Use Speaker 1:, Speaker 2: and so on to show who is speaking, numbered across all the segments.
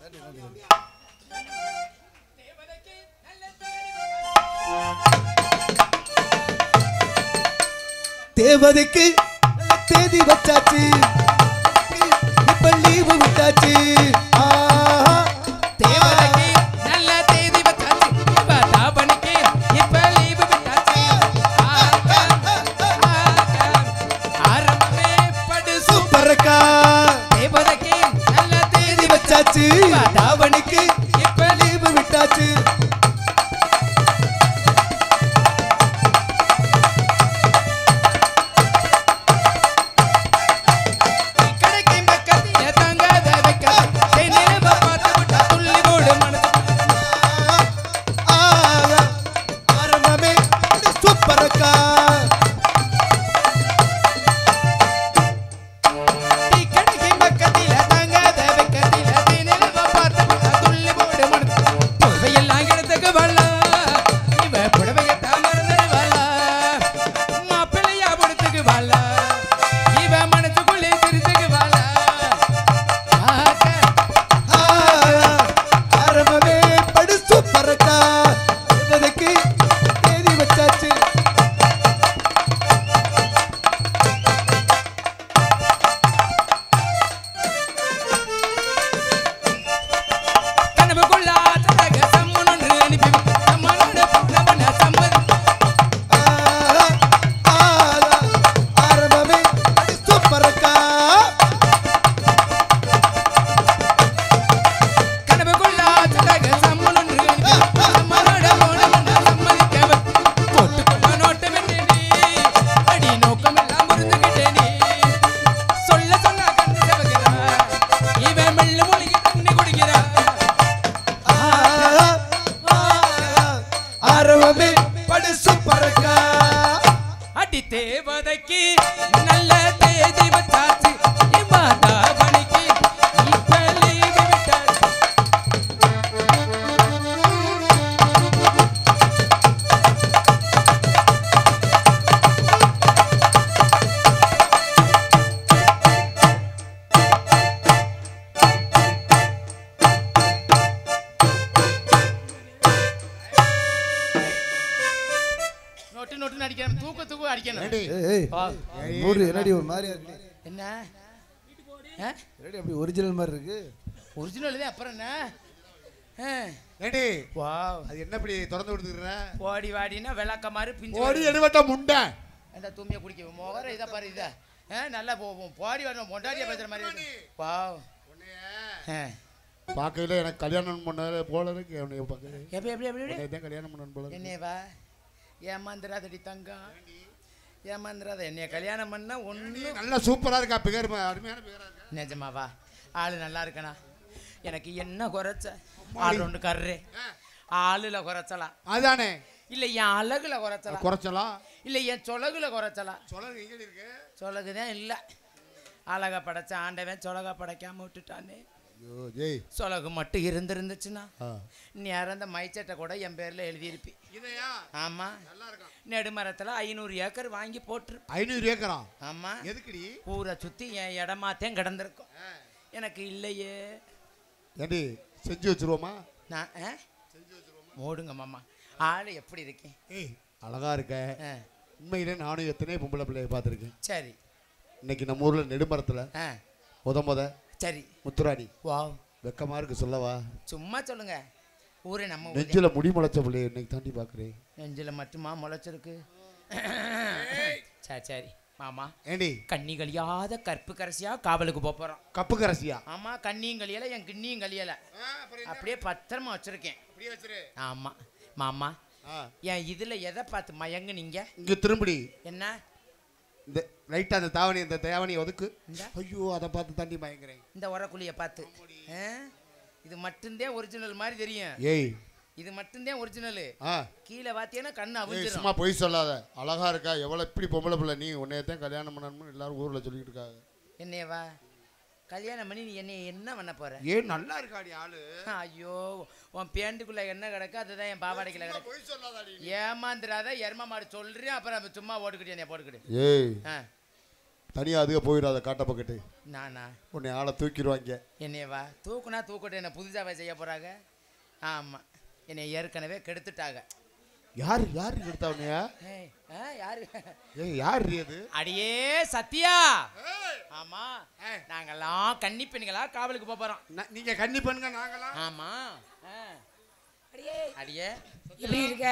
Speaker 1: தேவதைக்கு தேதி வச்சாச்சு, இப்ப லீவு விட்டாச்சு.
Speaker 2: தேவதைக்கு நல்ல தேதி வச்சாச்சு, இப்ப தாபனுக்கு இப்ப லீவு விட்டாச்சு. ஆரம்பமே படு
Speaker 1: சூப்பரக்கா.
Speaker 2: தேவதைக்கு நல்ல தேதி
Speaker 1: வச்சாச்சு, தாவணிக்கு இப்ப லீவு விட்டாச்சு.
Speaker 2: தேவதைக்கு நல்ல தேதி வச்சாச்சு, இப்ப தாபனுக்கு இப்ப லீவு விட்டாச்சு. நோட்டு அடிக்கணும், தூக்கு அடிக்கணும்.
Speaker 1: என்னடி ஒரு மாதிரியா இருக்கு?
Speaker 2: என்ன
Speaker 1: அப்படி ஒரிஜினல் மாதிரி இருக்கு?
Speaker 2: ஒரிஜினல் தான், அப்புறம் என்ன?
Speaker 3: ஏடி
Speaker 2: வாவ்,
Speaker 3: அது என்ன இப்படி திறந்து விடுதுற?
Speaker 2: போடி வாடினா விளக்க மாதிரி பிஞ்சு
Speaker 3: ஓடி எடுவட்ட முண்டை.
Speaker 2: அந்த தூமியை குடிக்க மோகர இதை பாரு, இதை நல்லா போவோம். போடி வாடி பொண்டாட்டியா பேசுற மாதிரி இருக்கு. வாவ்,
Speaker 3: பார்க்கையில எனக்கு கல்யாணம் பண்ண போல இருக்கு.
Speaker 2: எப்படி எப்படி எப்படி
Speaker 3: எப்படி கல்யாணம் பண்ண போல இருக்கு.
Speaker 2: என்னையவா ஏமாந்துராதடி தங்கம், ஏமாந்துராத. என்னைய கல்யாணம் பண்ணா ஒண்ணு
Speaker 3: நல்லா சூப்பரா இருக்கா, பிகர் அருமையான பிகரா இருக்கா.
Speaker 2: நிஜமாவா? ஆளு நல்லா இருக்கனா? எனக்கு என்ன குறைச்ச? ஆள் ஒன்று கர்றே ஆளுல குறைச்சலாம்
Speaker 3: அதானே?
Speaker 2: இல்ல என் அழகுல குறைச்சலாம்?
Speaker 3: குறைச்சலாம்.
Speaker 2: இல்ல என் சொலகுல குறைச்சலாம்?
Speaker 3: சொலகு எங்க இருக்கு?
Speaker 2: சொலகுதான் இல்ல. அழகா படைச்ச ஆண்டவன் சொலகா படைக்காம விட்டுட்டானே. சொலகு மட்டும் இருந்துச்சுன்னா நேரம் அந்த மைச்சட்டை கூட என் பேர்ல எழுதியிருப்பி. ஆமா, நெடுமரத்துல 500 ஏக்கர் வாங்கி போட்டு.
Speaker 3: 500 ஏக்கரா?
Speaker 2: ஆமா.
Speaker 3: எதுக்குடி?
Speaker 2: ஊரை சுத்தி என் இடமாத்தேன் கிடந்திருக்கும். எனக்கு இல்லையே.
Speaker 3: ஏண்டி செஞ்சு வச்சிருவோமா?
Speaker 2: நான் மூடுங்க மாமா. ஆளு எப்படி இருக்கேன்?
Speaker 3: அழகா இருக்க. உண்மையிலே நானும் எத்தனை பொம்பளை பிள்ளைய பார்த்துருக்கேன்.
Speaker 2: சரி.
Speaker 3: இன்னைக்கு நம்ம ஊர்ல நெடுமரத்துல முத
Speaker 2: சரி
Speaker 3: முத்துராணி.
Speaker 2: வாவ்,
Speaker 3: வெக்கமா இருக்கு சொல்லவா?
Speaker 2: சும்மா சொல்லுங்க. ஊரே நம்ம
Speaker 3: நெஞ்சில முடி முளைச்ச பிள்ளைய இன்னைக்கு தாண்டி பாக்குறேன்.
Speaker 2: நெஞ்சில மட்டுமா முளைச்சிருக்கு? சரி சரி மாமா.
Speaker 3: ஏண்டி
Speaker 2: கண்ணி கழியாத கற்பு கரசியா காவலுக்கு போறோம்.
Speaker 3: கப்பு கரசியா?
Speaker 2: ஆமா, கண்ணியும் கழியல, என் கிண்ணியும் கழியல, அப்படியே பத்திரமா வச்சிருக்கேன். ஆமா மாமா. என் இதுல எதை பார்த்து மயங்குனீங்க?
Speaker 3: இங்க திரும்படி.
Speaker 2: என்ன?
Speaker 3: இந்த ரைட்டா அந்த தாவணி, இந்த தாவணி ஒதுக்கு. ஐயோ, அதை பார்த்து தாண்டி மயங்குறேன்.
Speaker 2: இந்த உரக்குழிய பார்த்து. இது மட்டும்தான் ஒரிஜினல் மாதிரி தெரியும்.
Speaker 3: ஏய்,
Speaker 2: இது மட்டும்தான் ஒரிஜினல். கீழே வாத்தியனா கண்ணு அவிஞ்சிரும்.
Speaker 3: சும்மா பொய் சொல்லாத. அழகா இருக்கா. எவ்வளவு இப்படி பொம்பளை பிள்ளை நீ? உன்னையத்தான் கல்யாணம் பண்ணணும்னு எல்லாரும் ஊர்ல சொல்லிட்டு இருக்காங்க.
Speaker 2: என்னையவா கல்யாணம் பண்ணி நீ என்னைய என்ன பண்ண போற?
Speaker 3: ஏன் நல்லா இருக்காடி ஆளு.
Speaker 2: ஐயோ, உன் பேண்டுக்குள்ள என்ன கிடக்கு அதுதான் என் பாவாடைக்குள்ள கிடக்கு. ஏமாந்துடாத எரும மாடு சொல்றேன். அப்புறம் சும்மா ஓட்டுக்கிட்டே என்னைய போட்டுக்கிட்டு.
Speaker 3: ஏய், தனியா அதுக போயிடாத காட்ட பக்கெட்டு.
Speaker 2: நானா
Speaker 3: உன்னை ஆளை தூக்கிடுவாங்க.
Speaker 2: என்னையவா தூக்குனா தூக்கட்டு என்ன புதுசாவே செய்ய போறாங்க. ஆமா என்னை ஏற்கனவே கெடுத்துட்டாங்க.
Speaker 3: யாரு யாரு எடுத்தவனையா?
Speaker 2: யாரு?
Speaker 3: யாரு அது?
Speaker 2: அடியே சத்யா. ஆமா நாங்கெல்லாம் கன்னி பெண்களா காவலுக்கு போறோம்.
Speaker 3: நீங்க கன்னி பெண்க நாங்களா?
Speaker 2: ஆமா. அடியே
Speaker 4: எப்படி இருக்க?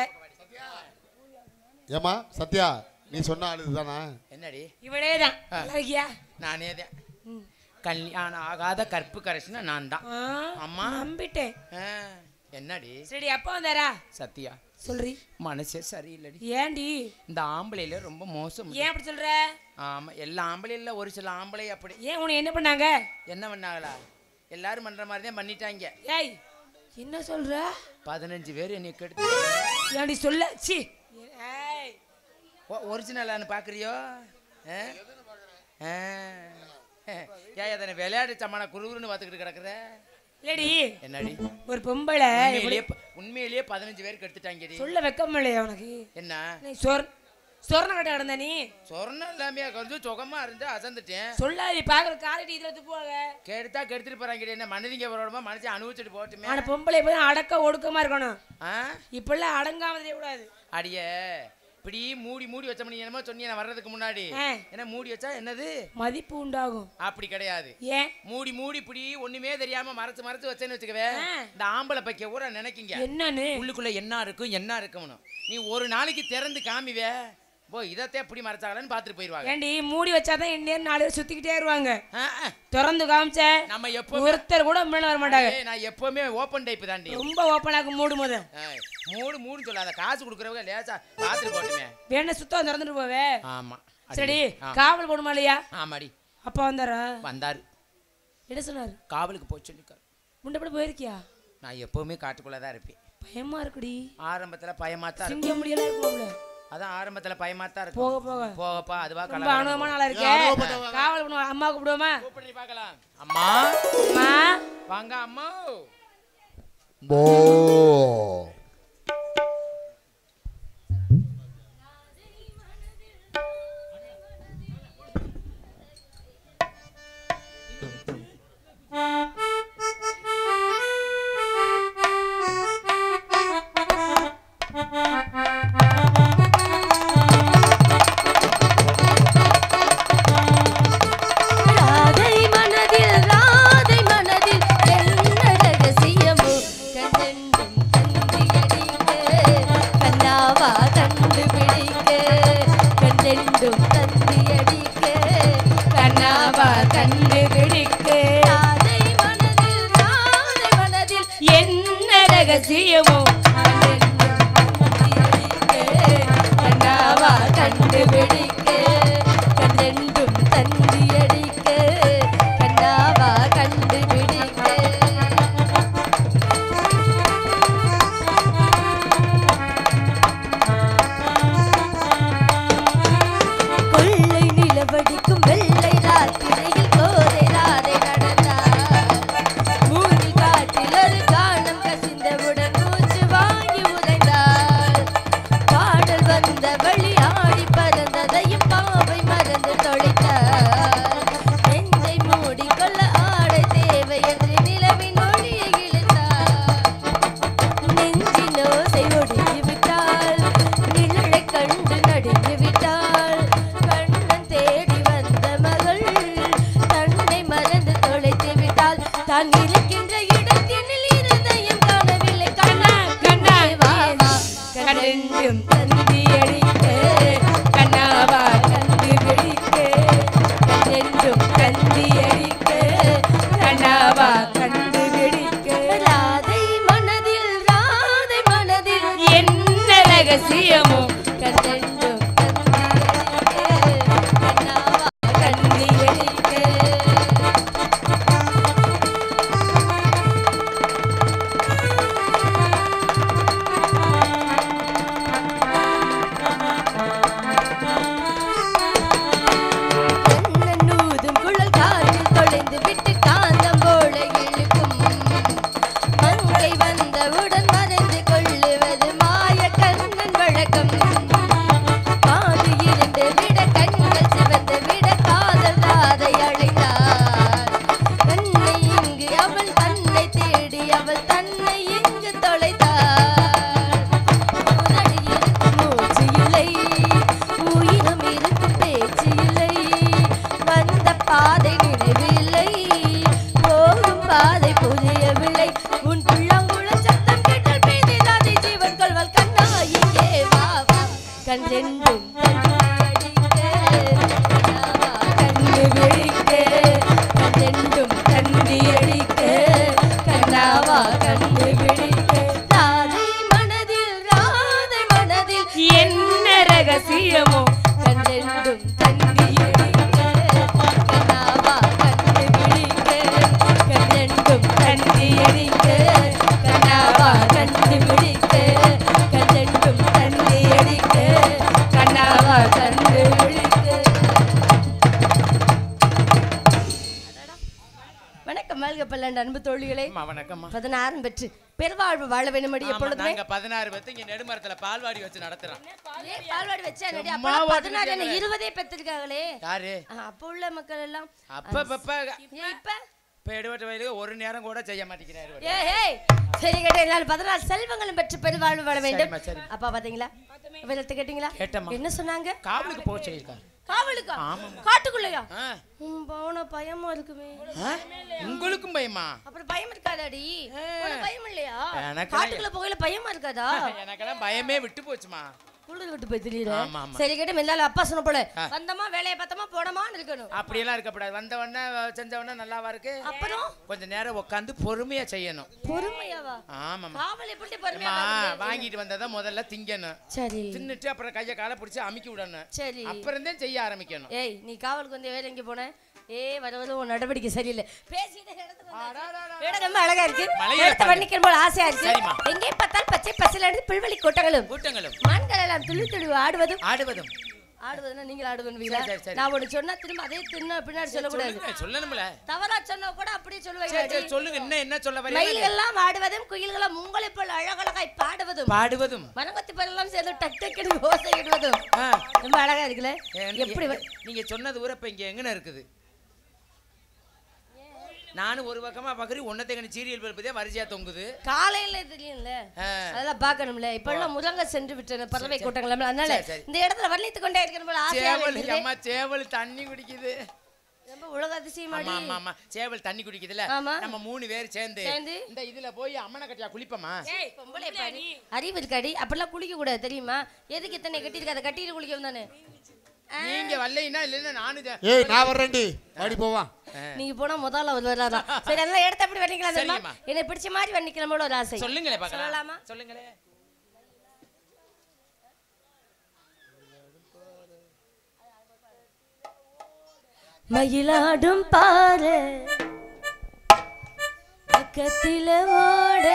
Speaker 3: ஏமா சத்யா நீ சொன்ன ஆளு இதுதானா?
Speaker 2: என்னடி?
Speaker 4: இவளே தான். இருக்கியா?
Speaker 2: நானே தான். கல்யாணம் ஆகாத கற்பு கரைச்சுனா நான் தான். அம்மா
Speaker 4: நம்பிட்டேன்.
Speaker 2: என்னடி?
Speaker 4: சரி அப்பா வந்தாரா?
Speaker 2: சத்யா
Speaker 4: சொல்றி
Speaker 2: மனசே சரியில்லடி.
Speaker 4: ஏண்டி?
Speaker 2: இந்த ஆம்பளையில ரொம்ப மோசம்.
Speaker 4: ஏன் அப்படி சொல்ற?
Speaker 2: ஆமா எல்லா ஆம்பளையும் இல்ல, ஒரு சில ஆம்பளை அப்படி.
Speaker 4: ஏன் உனக்கு என்ன பண்ணாங்க?
Speaker 2: என்ன பண்ணாங்களா? எல்லாரும் பண்ற மாதிரி தான் பண்ணிட்டாங்க.
Speaker 4: ஏய் என்ன சொல்ற?
Speaker 2: 15 பேர் என்னை கெடுத்து.
Speaker 4: ஏண்டி சொல்ல? சி ஏய்
Speaker 2: ஒரிஜினலான்னு பாக்குறியோ? ஏன் அதனை விளையாட்டு சமான குருகுருன்னு பார்த்துக்கிட்டு கிடக்குற?
Speaker 4: இல்லடி
Speaker 2: என்னடி
Speaker 4: ஒரு பொம்பளை
Speaker 2: உண்மையிலேயே 15 பேர் கெடுத்துட்டாங்கடி.
Speaker 4: சொல்ல வெக்கம் இல்லையா உனக்கு?
Speaker 2: என்ன
Speaker 4: நீ சொர்ண கட்ட கிடந்த நீ?
Speaker 2: சொர்ணம் இல்லாமையா கொஞ்சம் சுகமா இருந்து அசந்துட்டேன்.
Speaker 4: சொல்லாதி பாக்குற காரிட்டு இதுல போவாங்க.
Speaker 2: கெடுத்தா கெடுத்துட்டு போறாங்க. என்ன மனிதங்க போறோமா? மனுஷன் அனுபவிச்சுட்டு போட்டுமே.
Speaker 4: ஆனா பொம்பளை போய் அடக்க ஒடுக்கமா இருக்கணும். இப்பெல்லாம் அடங்காமதே கூடாது.
Speaker 2: அடியே இப்படி மூடி மூடி வச்ச மணி என்னமோ சொன்னீங்க வர்றதுக்கு முன்னாடி. என்ன மூடி வச்சா என்னது
Speaker 4: மதிப்பு உண்டாகும்? அப்படி
Speaker 2: கிடையாது.
Speaker 4: ஏன்
Speaker 2: மூடி மூடி இப்படி ஒண்ணுமே தெரியாம மறைச்சு மறைச்சு வச்சேன்னு வச்சுக்கவே இந்த ஆம்பளை பைக்க ஊற நினைக்கிங்க
Speaker 4: என்னன்னு
Speaker 2: உள்ளுக்குள்ள என்ன இருக்கும் என்ன இருக்கும்னு. நீ ஒரு நாளைக்கு திறந்து காமிவே போ இதத்தே எப்படி மறைச்சாங்கன்னு பாத்துட்டு போயிருவாங்க.
Speaker 4: ஏண்டி மூடி வச்சாதான் இன்னும் 4 பேர் சுத்திக்கிட்டே இருவாங்க. திறந்து காமிச்ச நம்ம எப்போ ஒருத்தர் கூட முன்னாடி வர மாட்டாங்க.
Speaker 2: நான் எப்பவுமே ஓப்பன் டைப் தாண்டி.
Speaker 4: ரொம்ப ஓப்பனாக மூடு போது
Speaker 2: மூடு சொல்லாத. காசு கொடுக்குறவங்க லேசா பாத்துட்டு போட்டுமே.
Speaker 4: வேணா சுத்தம் திறந்துட்டு போவே.
Speaker 2: ஆமா
Speaker 4: சரி காவல் போடுமா இல்லையா?
Speaker 2: ஆமாடி.
Speaker 4: அப்பா வந்தாரா?
Speaker 2: வந்தாரு.
Speaker 4: என்ன சொன்னாரு?
Speaker 2: காவலுக்கு போச்சு சொல்லிருக்காரு.
Speaker 4: முண்டப்பட போயிருக்கியா?
Speaker 2: நான் எப்பவுமே காட்டுக்குள்ளதான் இருப்பேன்.
Speaker 4: பயமா இருக்குடி.
Speaker 2: ஆரம்பத்துல பயமா தான்
Speaker 4: சிங்க முடியல இருக்கும்ல.
Speaker 2: அதான் ஆரம்பத்துல பயமா தான் இருக்கும்.
Speaker 4: போக போக
Speaker 2: போகப்பா அதுவா
Speaker 4: ரொம்ப அனுபவமான ஆளா இருக்கே. காவல் பண்ணுவா. அம்மா கூப்பிடுவோமா?
Speaker 2: கூப்பிடு பார்க்கலாம். அம்மா
Speaker 4: அம்மா
Speaker 2: வாங்க அம்மா.
Speaker 3: போ
Speaker 5: குழல் காற்றில் தொலைந்து விட்டு காந்தம் போல எழு பாதை புரியவில்லை உன் புள்ளங்குழ சத்தம் கேட்டால் பேதிதாதை ஜீவன் கொள்வாள் கண்ணா இங்கே வா வா கண் ரெண்டும் கண்ணு விழிக்க கண் ரெண்டும் கண்ணி அடிக்க கண்ணாவா கண்ணு விழிக்க ராதை மனதில் என்ன ரகசியமோ கண் ரெண்டும் கண்ணி அடிக்க கண்ணாவா கண்ணு விழிக்க கண் ரெண்டும் கண்ணி அடிக்க கண்ணாவா கண்ணு விழிக்க கண் ரெண்டும் கண்ணி அடிக்க கண்ணாவா கண்ணு விழிக்க. வணக்கம் வாழ்க பல்லாண்டு அன்பு தோழிகளே.
Speaker 2: வணக்கம்மா.
Speaker 5: 16 பெற்று பெருவாழ்வு வாழ வேண்டும்படி எப்பொழுதுமே
Speaker 2: நாங்க 16 பேத்து இங்க நெடுமரத்துல பால்வாடி வச்சு நடத்துறோம்.
Speaker 5: பால்வாடி வச்சா நடி அப்ப 16 என்ன 20 பெற்றிருக்காங்களே. யாரு? அப்ப உள்ள மக்கள் எல்லாம்
Speaker 2: அப்ப
Speaker 5: இப்ப
Speaker 2: எடுவட்ட வயலுக்கு ஒரு நேரம் கூட செய்ய மாட்டேங்கிறாரு.
Speaker 5: ஏய் சரி கேட்டேன் 16 செல்வங்களும் பெற்று பெருவாழ்வு வாழ வேண்டும். அப்பா பாத்தீங்களா? வெள்ளத்தை கேட்டீங்களா? என்ன சொன்னாங்க?
Speaker 2: காவலுக்கு போக சொல்லிருக்காரு.
Speaker 5: காவலுக்கா? காட்டுக்குள்ளயா? போன பயமா இருக்குமே.
Speaker 2: உங்களுக்கும் பயமா?
Speaker 5: அப்புறம் பயம் இருக்காதாடி? உனக்கு பயம் இல்லையா? காட்டுக்குள்ள போகல பயமா இருக்காதா?
Speaker 2: எனக்கெல்லாம் பயமே விட்டு போச்சுமா.
Speaker 5: குளிர் விட்டு போய் தெரியல. சரி கேட்டு மெல்லால அப்பா சொன்ன போல வந்தமா வேலையை பார்த்தமா போனமான்னு இருக்கணும்.
Speaker 2: அப்படியெல்லாம் இருக்கக்கூடாது. வந்தவொடனே செஞ்சவொடனே நல்லாவா இருக்கு?
Speaker 5: அப்புறம்
Speaker 2: கொஞ்ச நேரம் உட்காந்து பொறுமையா செய்யணும்.
Speaker 5: பொறுமையாவா?
Speaker 2: ஆமாமா.
Speaker 5: காவல் எப்படி பொறுமையா
Speaker 2: வாங்கிட்டு வந்ததை முதல்ல திங்கணும்.
Speaker 5: சரி.
Speaker 2: தின்னுட்டு அப்புறம் கையை காலை பிடிச்சி அமுக்கி விடணும்.
Speaker 5: சரி.
Speaker 2: அப்புறம் தான் செய்ய ஆரம்பிக்கணும்.
Speaker 5: ஏய் நீ காவலுக்கு வந்து வேலை எங்க போன? வர உன் நடவடிக்கை சரியில்லை. பேசிட்டு இடம் ரொம்ப அழகா இருக்கு. இடத்தை வர்ணிக்கும் போது ஆசையா இருக்கு. எங்கே பார்த்தால் பச்சை பசையிலிருந்து புல்வெளி கூட்டங்களும் மான்கள் எல்லாம் துள்ளி துள்ளி ஆடுவதுன்னா நீங்கள் ஆடுவீங்களா? நான் ஒண்ணு சொன்னா திரும்ப அதே பின்னாடி சொல்லக்கூடாது.
Speaker 2: சொல்லணும்ல.
Speaker 5: தவறா சொன்னா கூட அப்படியே சொல்லுவாங்க.
Speaker 2: சொல்லுங்க என்ன சொல்ல வரீங்க?
Speaker 5: மயில்கள்லாம் ஆடுவதும் குயில்களும் உங்களை போல் அழகழகாய் பாடுவதும் மரங்கத்தி பல்லாம் சேர்ந்து டக் டக்குன்னு ஓசை இடுவதும் ரொம்ப அழகா இருக்குல்ல. எப்படி
Speaker 2: நீங்க சொன்னது ஊரப்ப இங்க எங்கன இருக்குது? நானும் ஒரு பக்கமா பாக்குறீ ஒன்னத்தை சீரியல் பருப்பதே வரிசையா தொங்குது.
Speaker 5: காலையில தெரியும்ல, அதெல்லாம் பாக்கணும்ல. இப்ப எல்லாம் முரங்க சென்று விட்டன பறவை கூட்டங்கள். அதனால இந்த இடத்துல வர்ணித்துக் கொண்டே இருக்கணும் போல ஆசையா இருக்கு.
Speaker 2: அம்மா சேவல் தண்ணி குடிக்குது.
Speaker 5: ரொம்ப உலக அதிசயமாடி.
Speaker 2: ஆமா ஆமா சேவல் தண்ணி குடிக்குதுல. நம்ம 3 பேர் சேர்ந்து இந்த இதுல போய் அம்மனை கட்டியா குளிப்பமா?
Speaker 5: பொம்பளை பாடி அறிவு இருக்காடி. அப்பெல்லாம் குளிக்க கூடாது தெரியுமா? எதுக்கு இத்தனை கட்டி இருக்க? அதை கட்டிட்டு குளிக்கவும் தானே.
Speaker 2: நீங்க வரலைனா இல்லன்னா நானும்
Speaker 3: நான் வரேன்டி வாடி போவா.
Speaker 5: நீங்க போனா முதல்ல வரலாமா? சரி அதெல்லாம் எடுத்து அப்படி வர்ணிக்கலாம் தெரியுமா? எனக்கு பிடிச்ச மாதிரி வர்ணிக்கலாமோட ஒரு ஆசை.
Speaker 2: சொல்லுங்களே பார்க்கலாம். சொல்லலாமா? சொல்லுங்களே.
Speaker 5: மயிலாடும் பாரு பக்கத்தில ஓட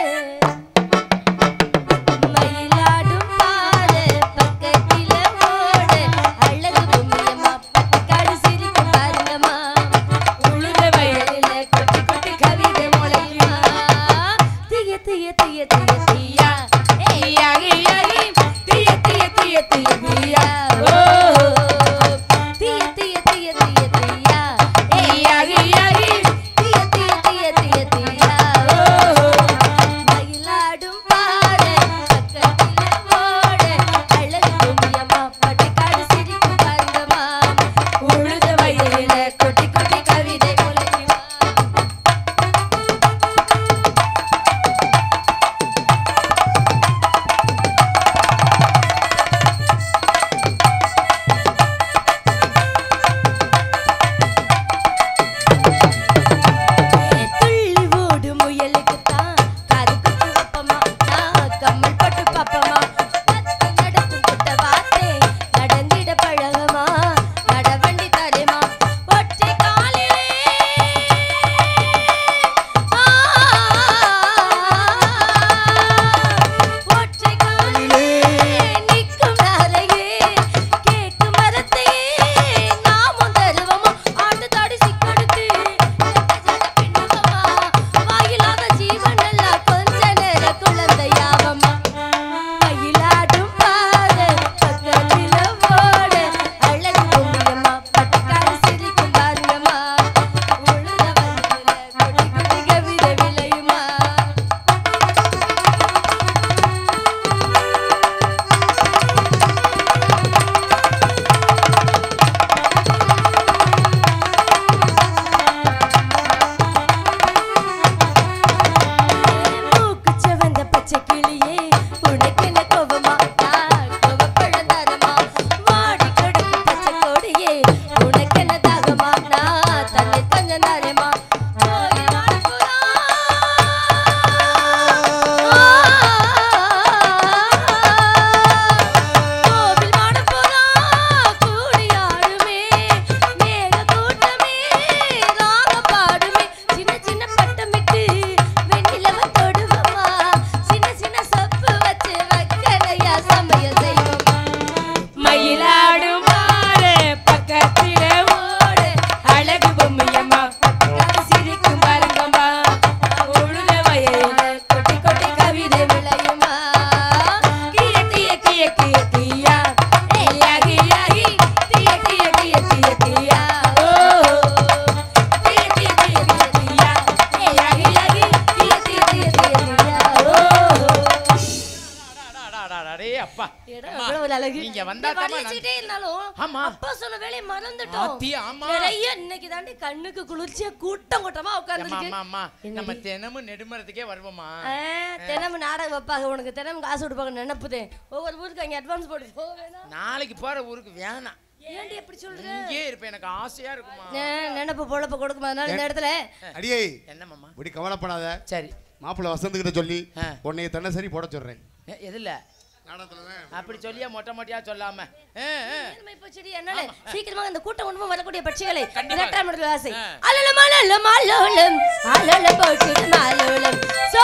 Speaker 2: அப்பா
Speaker 5: இடம் எவ்வளவு அழகு.
Speaker 2: நீங்க வந்தா தான்
Speaker 5: வலிச்சிட்டே இருந்தாலும்
Speaker 2: ஆமா
Speaker 5: அப்பா சொன்ன வேலையை மறந்துட்டோம்.
Speaker 2: ஆத்தி ஆமா.
Speaker 5: நிறைய இன்னைக்கு தாண்டி கண்ணுக்கு குளிர்ச்சியா கூட்டம் கூட்டமா உட்கார்ந்திருக்கு.
Speaker 2: அம்மா நம்ம தினமும் நெடுமரத்துக்கே வருவோமா?
Speaker 5: தினமும் நாடகம் வைப்பாங்க, உனக்கு தினமும் காசு கொடுப்பாங்க நினைப்புதேன். ஒவ்வொரு ஊருக்கு அங்க அட்வான்ஸ் போட்டு போக வேணாம்.
Speaker 2: நாளைக்கு போற ஊருக்கு வேணாம்.
Speaker 5: ஏன்டி எப்படி சொல்ற?
Speaker 2: இங்கே இருப்பேன், எனக்கு ஆசையா இருக்குமா.
Speaker 5: நினைப்பு பொழப்ப கொடுக்குமா அதனால இந்த இடத்துல
Speaker 3: அடியே
Speaker 2: என்ன மாமா
Speaker 3: இப்படி கவலைப்படாத.
Speaker 2: சரி
Speaker 3: மாப்பிள்ள வசந்துகிட்ட சொல்லி உன்னை தன்னை சரி போட சொல்றேன்.
Speaker 2: எதுல அப்படி சொல்லியா மொட்டை மொட்டையா சொல்லாம
Speaker 5: என்னால சீக்கிரமா இந்த கூட்டம் கொண்டு வரக்கூடிய பட்சிகளை இரட்டாம் இடத்துல ஆசை. அலலம் அலலம் அலலம் அலலம் போட்டு மாலலம் சோ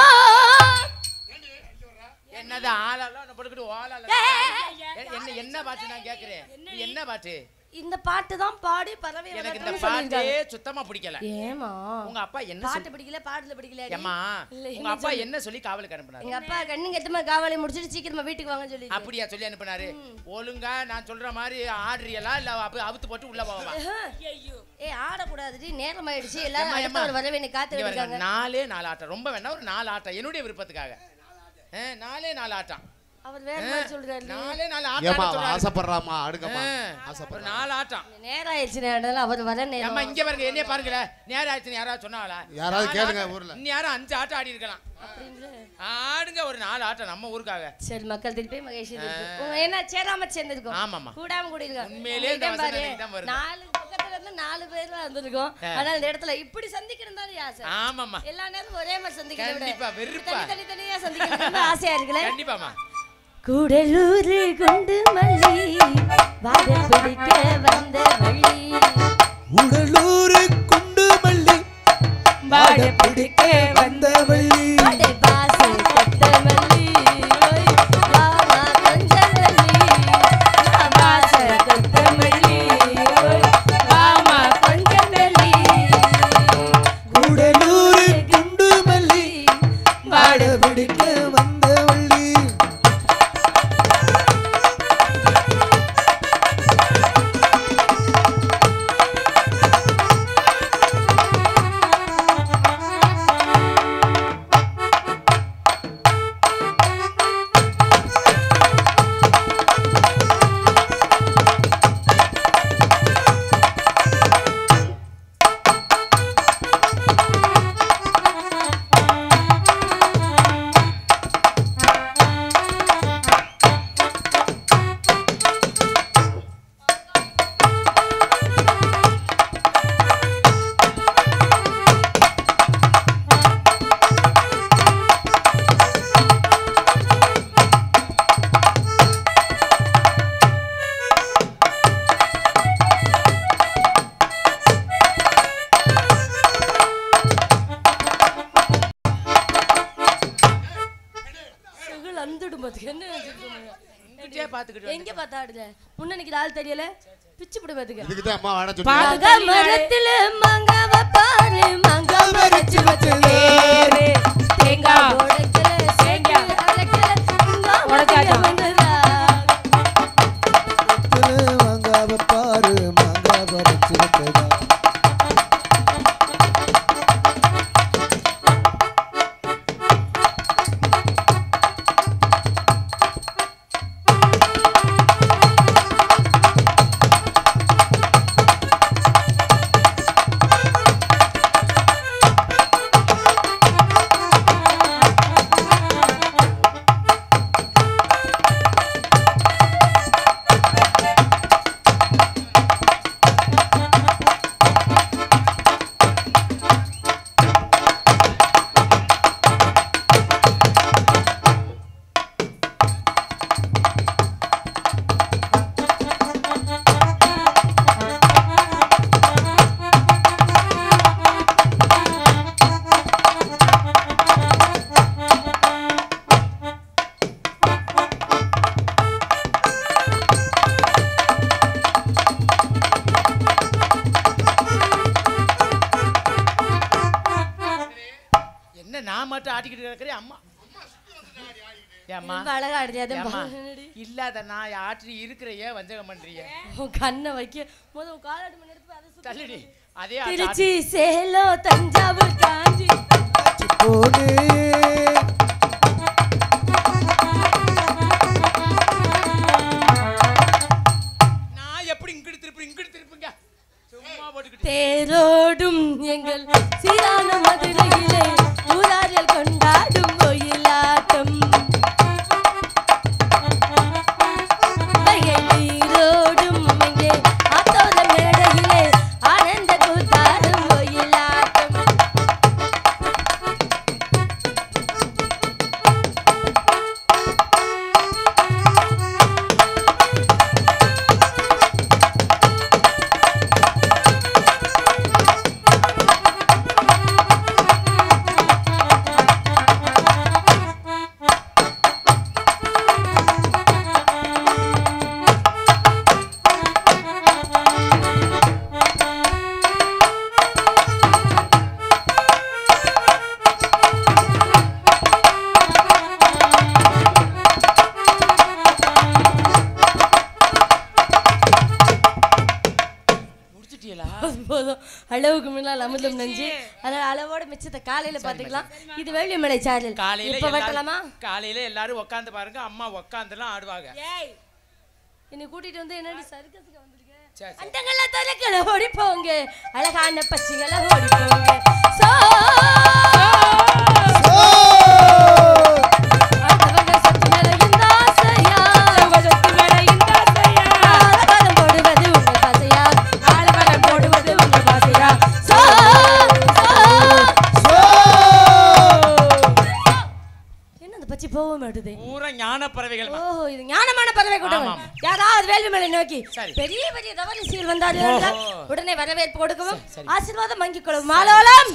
Speaker 2: என்னது ஆளால போட்டுக்கிட்டு ஓலால என்ன பாட்டு நான் கேக்குறேன். என்ன பாட்டு?
Speaker 5: இந்த பாட்டு தான் பாடி பரவே.
Speaker 2: எனக்கு இந்த பாட்டே சுத்தமா பிடிக்கல.
Speaker 5: ஏமா
Speaker 2: உங்க அப்பா என்ன
Speaker 5: பாட்டு பிடிக்கல பாட்டுல பிடிக்கல?
Speaker 2: அம்மா உங்க அப்பா என்ன சொல்லி காவலுக்கு அனுப்புனாரு?
Speaker 5: எங்க அப்பா கண்ணு கெட்டமா காவலை முடிச்சிட்டு சீக்கிரமா வீட்டுக்கு வாங்க சொல்லி.
Speaker 2: அப்படியா சொல்லி அனுப்புனாரு? ஒழுங்கா நான் சொல்ற மாதிரி ஆடுறியலா இல்ல அவுத்து போட்டு உள்ள போவா?
Speaker 5: ஏய் ஆட கூடாதுடி, நேரம் ஆயிடுச்சு. எல்லாரும் அடுத்த வரவேனை காத்து இருக்காங்க.
Speaker 2: 4 ஆட்டம் ரொம்ப வேணா ஒரு 4 ஆட்டம் என்னுடைய விருப்பத்துக்காக. 4 ஆட்டம்
Speaker 5: அவர் வேற மாதிரி சொல்றாரு.
Speaker 2: 4 ஆட்டம்
Speaker 3: ஆசைப்படுறாமா அடுக்கமா
Speaker 2: ஒரு 4 ஆட்டம்.
Speaker 5: நேரம் ஆயிடுச்சு நேரம் அவர் வர நேரம்.
Speaker 2: அம்மா இங்க பாருங்க என்னைய பாருங்க. நேரம் ஆயிடுச்சு யாராவது சொன்னாங்களா?
Speaker 3: யாராவது கேளுங்க ஊர்ல.
Speaker 2: இன்னும் யாரும் 5 ஆட்டம் ஆடி இருக்கலாம். ஆடுங்க ஒரு 4 ஆட்டம் நம்ம ஊருக்காக.
Speaker 5: சரி மக்கள் திருப்பி மகேஷ் உங்க என்ன சேராம சேர்ந்திருக்கோம்.
Speaker 2: ஆமாமா
Speaker 5: கூடாம கூடிருக்கோம்.
Speaker 2: உண்மையிலே இந்த வசனம் தான் வருது.
Speaker 5: 4 பக்கத்துல இருந்து 4 பேர் வந்திருக்கோம். ஆனா இந்த இடத்துல இப்படி சந்திக்கணும் தான் ஆசை.
Speaker 2: ஆமாமா
Speaker 5: எல்லா நேரமும் ஒரே மாதிரி சந்திக்கணும்.
Speaker 2: கண்டிப்பா வெறுப்பா
Speaker 5: தனித்தனியா சந்திக்கணும் ஆசையா இருக்குல.
Speaker 2: கண்டிப்பாமா.
Speaker 5: கூடலூர் குண்டு மல்லி வாட பிடிக்க வந்த வள்ளி.
Speaker 1: உடலூர் குண்டு மல்லி வாட பிடிக்க வந்த வள்ளி.
Speaker 5: அடே பாசு கொத்த மல்லி வாமா கொஞ்சம் மல்லி. பாசு கொத்த மல்லி வாமா கொஞ்சம் மல்லி.
Speaker 1: உடலூர் குண்டு மல்லி வாட பிடிக்க வந்த வள்ளி.
Speaker 5: எங்க பார்த்தாடுல முன்னணிக்கு ஆள் தெரியல பிச்சு புடி பாத்துக்க.
Speaker 3: இதுக்கு தான் அம்மா வாட சொன்னேன்.
Speaker 5: மாங்கா மரத்துல மாங்காவ பாரு மாங்கா மரச்சு வச்சேரே தேங்காய் உடைக்கல தேங்காய் அரைக்கல உடைச்சாச்சா வந்ததா.
Speaker 1: மாங்காவ பாரு மாங்கா பறிச்சு வச்சதா.
Speaker 2: நான் மட்டும் ஆட்டிக்கிட்டு இருக்கிறேன் அம்மா.
Speaker 5: அழகா ஆடுறியா?
Speaker 2: இல்லாத நான் ஆட்டி இருக்கிற ஏன் வஞ்சகம் பண்றீங்க?
Speaker 5: கண்ணை வைக்க முதல் காலாடி மணி எடுத்து
Speaker 2: தள்ளுடி. அதே
Speaker 5: திருச்சி சேலம் தஞ்சாவூர் காஞ்சி
Speaker 1: போடு
Speaker 5: இரவுக்கு முன்னால் அமிர்தம் நெஞ்சு அதனால அளவோட மிச்சத்தை காலையில பாத்துக்கலாம். இது வேள்விமலை சாரல். இப்ப வெட்டலாமா?
Speaker 2: காலையில எல்லாரும் உட்காந்து பாருங்க, அம்மா உட்காந்துலாம் ஆடுவாங்க.
Speaker 5: என்னை கூட்டிட்டு வந்து என்னடி சர்க்கஸ்க்கு வந்திருக்க? அண்டங்கள தலக்கல ஓடி போங்க, அழகான பச்சிகள ஓடி போங்க.
Speaker 2: பூரா ஞான பறவைகள்.
Speaker 5: ஓ, இது ஞானமான பறவை கூட்டம். யாராவது வேள்விமலை நோக்கி பெரிய பெரிய தவரிசீர் வந்தார்கள் உடனே வரவேற்பு கொடுக்கவும் ஆசீர்வாதம் வாங்கிக் கொள்ளும். மாலோலம்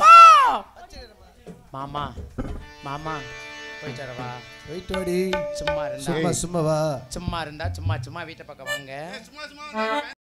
Speaker 2: மாமா மாமா போயிட்டு வரவா?
Speaker 1: போயிட்டு வாடி.
Speaker 2: சும்மா இருந்தா
Speaker 1: சும்மா வா.
Speaker 2: சும்மா இருந்தா சும்மா வீட்டை பக்கம் வாங்க.